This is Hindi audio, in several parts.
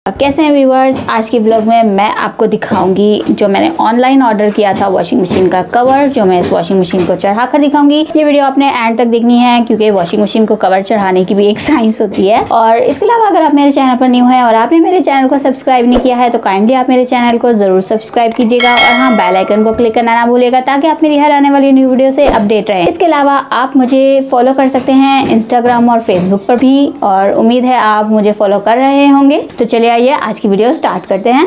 कैसे हैं व्यूवर्स। आज की व्लॉग में मैं आपको दिखाऊंगी जो मैंने ऑनलाइन ऑर्डर किया था वॉशिंग मशीन का कवर, जो मैं इस वॉशिंग मशीन को चढ़ा कर दिखाऊंगी। ये वीडियो आपने एंड तक देखनी है क्योंकि वॉशिंग मशीन को कवर चढ़ाने की भी एक साइंस होती है। और इसके अलावा अगर आप मेरे चैनल पर न्यू हैं और आपने मेरे चैनल को सब्सक्राइब नहीं किया है तो काइंडली आप मेरे चैनल को जरूर सब्सक्राइब कीजिएगा और हाँ, बेल आइकन को क्लिक करना ना भूलिएगा ताकि आप मेरी हर आने वाली न्यू वीडियो से अपडेट रहें। इसके अलावा आप मुझे फॉलो कर सकते हैं इंस्टाग्राम और फेसबुक पर भी, और उम्मीद है आप मुझे फॉलो कर रहे होंगे। तो चलिए आइए आज की वीडियो स्टार्ट करते हैं।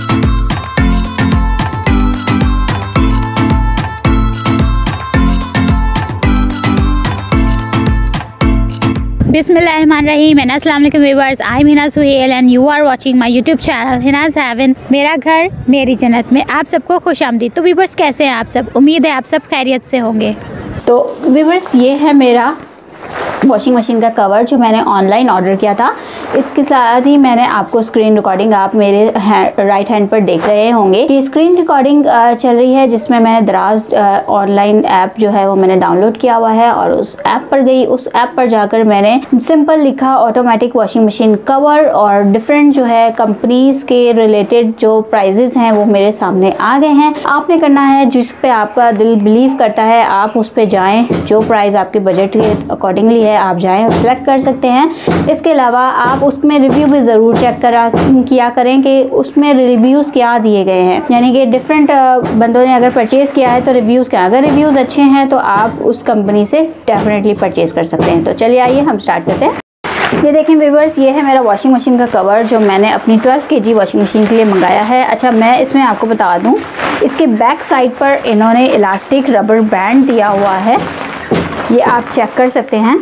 बिस्मिल्लाहिर्रहमानिर्रहीम। अस्सलाम वालेकुम viewers, I am Hina Suhail and you are watching my YouTube channel Hina's heaven, मेरा घर मेरी जन्नत में आप सबको खुशामदीद। तो व्यूअर्स कैसे हैं आप सब? उम्मीद है आप सब खैरियत से होंगे। तो व्यूअर्स ये है मेरा वॉशिंग मशीन का कवर जो मैंने ऑनलाइन ऑर्डर किया था। इसके साथ ही मैंने आपको स्क्रीन रिकॉर्डिंग आप मेरे राइट हैंड पर देख रहे होंगे कि स्क्रीन रिकॉर्डिंग चल रही है, जिसमें मैंने दराज ऑनलाइन ऐप जो है वो मैंने डाउनलोड किया हुआ है और उस ऐप पर गई। उस ऐप पर जाकर मैंने सिंपल लिखा ऑटोमेटिक वॉशिंग मशीन कवर और डिफरेंट जो है कंपनीज के रिलेटेड जो प्राइजेस हैं वो मेरे सामने आ गए हैं। आपने करना है जिस पे आपका दिल बिलीव करता है आप उस पे जाएं, जो प्राइस आपके बजट के अकॉर्डिंगली है आप जाएं और सेलेक्ट कर सकते हैं। इसके अलावा आप उसमें रिव्यू भी ज़रूर चेक किया करें कि उसमें रिव्यूज़ क्या दिए गए हैं, यानी कि डिफरेंट बंदों ने अगर परचेज़ किया है तो रिव्यूज़ क्या, अगर रिव्यूज़ अच्छे हैं तो आप उस कंपनी से डेफिनेटली परचेज़ कर सकते हैं। तो चलिए आइए हम स्टार्ट करते हैं। ये देखें व्यूअर्स, ये है मेरा वॉशिंग मशीन का कवर जो मैंने अपनी 12 kg वॉशिंग मशीन के लिए मंगाया है। अच्छा, मैं इसमें आपको बता दूं, इसके बैक साइड पर इन्होंने इलास्टिक रबर बैंड दिया हुआ है, ये आप चेक कर सकते हैं।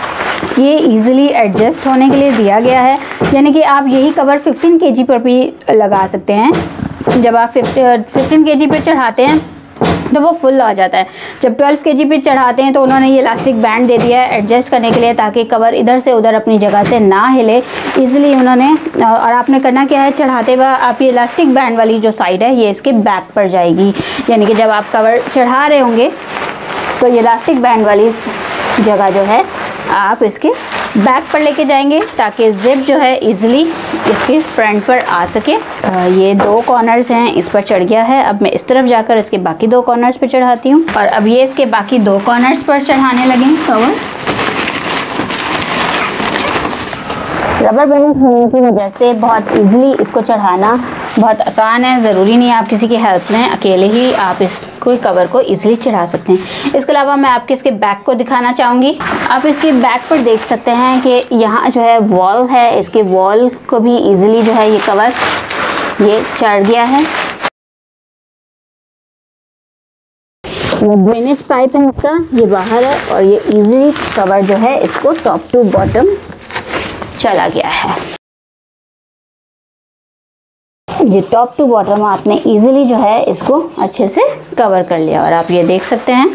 ये इजीली एडजस्ट होने के लिए दिया गया है, यानी कि आप यही कवर 15 kg पर भी लगा सकते हैं। जब आप 15 kg पे चढ़ाते हैं तो वो फुल आ जाता है। जब 12 kg पे चढ़ाते हैं तो उन्होंने ये इलास्टिक बैंड दे दिया है एडजस्ट करने के लिए, ताकि कवर इधर से उधर अपनी जगह से ना हिले इजीली उन्होंने। और आपने करना क्या है, चढ़ाते हुए आप ये इलास्टिक बैंड वाली जो साइड है ये इसके बैक पर जाएगी, यानी कि जब आप कवर चढ़ा रहे होंगे तो ये इलास्टिक बैंड वाली जगह जो है आप इसके बैक पर लेके जाएंगे ताकि जिप जो है इजीली इसके फ्रंट पर आ सके। ये 2 कॉर्नर्स हैं, इस पर चढ़ गया है। अब मैं इस तरफ जाकर इसके बाकी 2 कॉर्नर्स पर चढ़ाती हूँ और अब ये इसके बाकी 2 कॉर्नर्स पर चढ़ाने लगे कवर। रबर बैंड होने की वजह से बहुत इजीली इसको चढ़ाना बहुत आसान है, ज़रूरी नहीं है आप किसी की हेल्प लें, अकेले ही आप इसको कवर को इजीली चढ़ा सकते हैं। इसके अलावा मैं आपके इसके बैक को दिखाना चाहूँगी। आप इसके बैक पर देख सकते हैं कि यहाँ जो है वॉल है, इसके वॉल को भी इजीली जो है ये कवर ये चढ़ गया है। ये ड्रेनेज पाइप है इसका, ये बाहर है और ये इजीली कवर जो है इसको टॉप टू बॉटम चला गया है। ये टॉप टू बॉटम आपने इजीली जो है इसको अच्छे से कवर कर लिया और आप ये देख सकते हैं।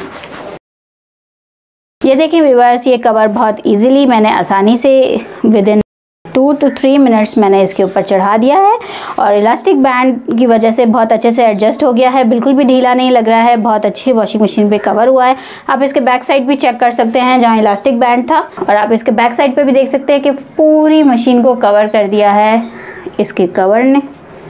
ये देखिए व्यूअर्स, ये कवर बहुत इजीली मैंने आसानी से विदिन 2 to 3 मिनट्स मैंने इसके ऊपर चढ़ा दिया है और इलास्टिक बैंड की वजह से बहुत अच्छे से एडजस्ट हो गया है, बिल्कुल भी ढीला नहीं लग रहा है, बहुत अच्छे वॉशिंग मशीन पे कवर हुआ है। आप इसके बैक साइड भी चेक कर सकते हैं जहाँ इलास्टिक बैंड था, और आप इसके बैक साइड पे भी देख सकते हैं कि पूरी मशीन को कवर कर दिया है इसके कवर ने।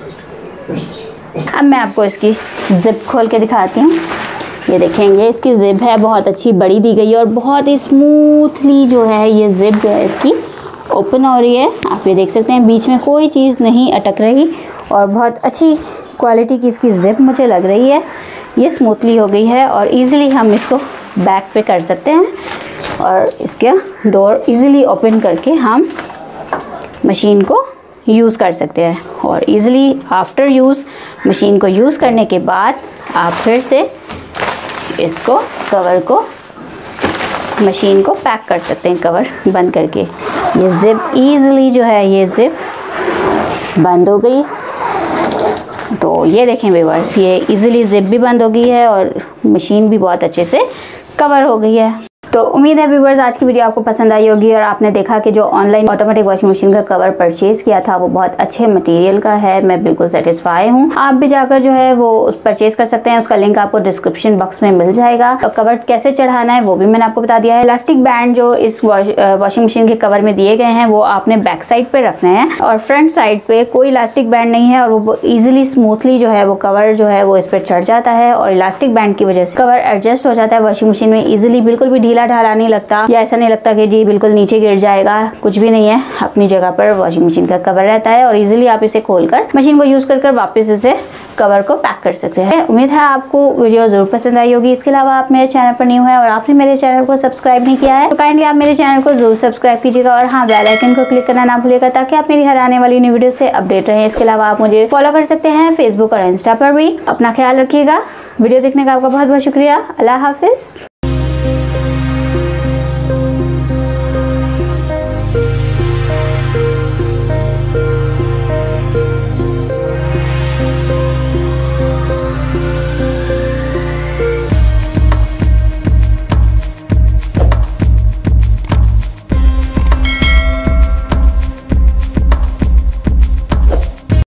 अब मैं आपको इसकी जिप खोल के दिखाती हूँ। ये देखेंगे इसकी जिप है बहुत अच्छी बड़ी दी गई है और बहुत ही स्मूथली जो है ये जिप जो है इसकी ओपन हो रही है। आप ये देख सकते हैं बीच में कोई चीज़ नहीं अटक रही और बहुत अच्छी क्वालिटी की इसकी जिप मुझे लग रही है। ये स्मूथली हो गई है और इजीली हम इसको बैक पे कर सकते हैं और इसका डोर इजीली ओपन करके हम मशीन को यूज़ कर सकते हैं। और इजीली आफ्टर यूज़ मशीन को यूज़ करने के बाद आप फिर से इसको कवर को मशीन को पैक कर सकते हैं कवर बंद करके। ये जिप इजीली जो है ये जिप बंद हो गई। तो ये देखें व्यूअर्स, ये इजीली जिप भी बंद हो गई है और मशीन भी बहुत अच्छे से कवर हो गई है। तो उम्मीद है व्यूअर्स आज की वीडियो आपको पसंद आई होगी और आपने देखा कि जो ऑनलाइन ऑटोमेटिक वॉशिंग मशीन का कवर परचेज किया था वो बहुत अच्छे मटेरियल का है। मैं बिल्कुल सेटिस्फाई हूँ। आप भी जाकर जो है वो परचेज कर सकते हैं। उसका लिंक आपको डिस्क्रिप्शन बॉक्स में मिल जाएगा। और कवर कैसे चढ़ाना है वो भी मैंने आपको बता दिया है। इलास्टिक बैंड जो इस वॉशिंग मशीन के कवर में दिए गए हैं वो आपने बैक साइड पे रखना है और फ्रंट साइड पे कोई इलास्टिक बैंड नहीं है और वो इजिली स्मूथली जो है वो कवर जो है वो इस पर चढ़ जाता है और इलास्टिक बैंड की वजह से कवर एडजस्ट हो जाता है वॉशिंग मशीन में इजिली। बिल्कुल भी ढीला ढाला नहीं लगता या ऐसा नहीं लगता कि जी बिल्कुल नीचे गिर जाएगा, कुछ भी नहीं है। अपनी जगह पर वॉशिंग मशीन का कवर रहता है और इजीली आप इसे खोलकर मशीन को यूज कर वापस इसे कवर को पैक कर सकते हैं। उम्मीद है आपको वीडियो जरूर पसंद आई होगी। इसके अलावा आप मेरे चैनल पर न्यू है और आपने मेरे चैनल को सब्सक्राइब नहीं किया है तो काइंडली आप मेरे चैनल को जरूर सब्सक्राइब कीजिएगा और हाँ बेल आइकन को क्लिक करना ना भूलिएगा ताकि आप मेरी हर आने वाली न्यू वीडियो से अपडेट रहें। इसके अलावा आप मुझे फॉलो कर सकते हैं फेसबुक और इंस्टा पर भी। अपना ख्याल रखिएगा। वीडियो देखने का आपका बहुत बहुत शुक्रिया। अल्लाह हाफिज।